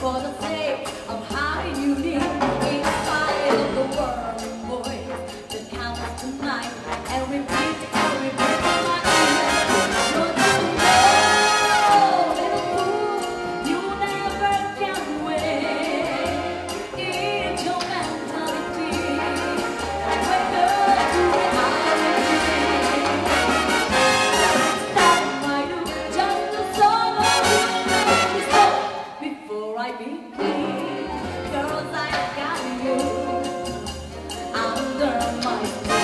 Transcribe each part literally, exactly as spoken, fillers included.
for the sake of how you live in spite of the whirling voice that counts tonight and repeat and repeat my name. Don't you know, little fool, you never can win. It's your mentality. Wake up to reality. Stop my do just the song of you make me stop before I begin. Girls, I got you under my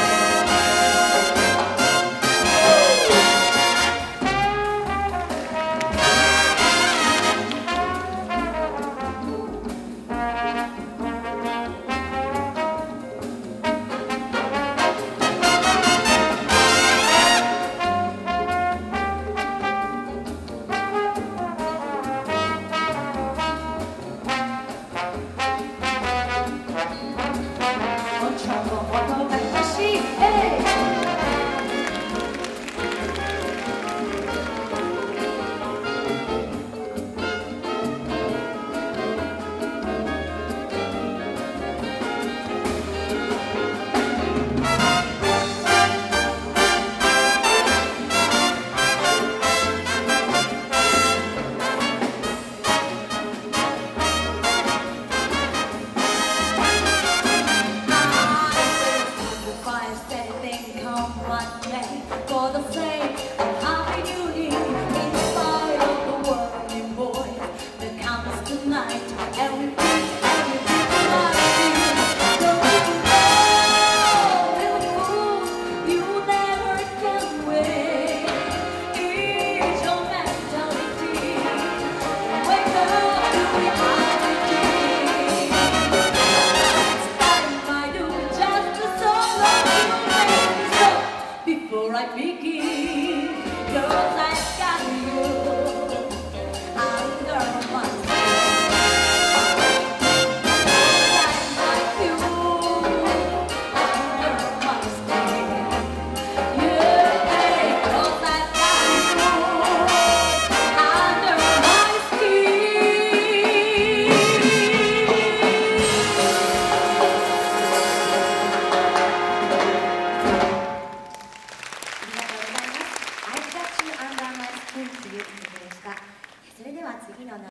for the sake of how you live in spite of the whirling voice that counts tonight and repeat and repeat my name. Don't you know, little fool, you never can win. It's your mentality. Wake up to reality. Next time I do just the song of you make me stop before I begin. Girls, I've got you under my skin. I've got you under my skin. Yeah, girls, I've got you under my skin. アンダーマイスキンという曲でした。それでは次の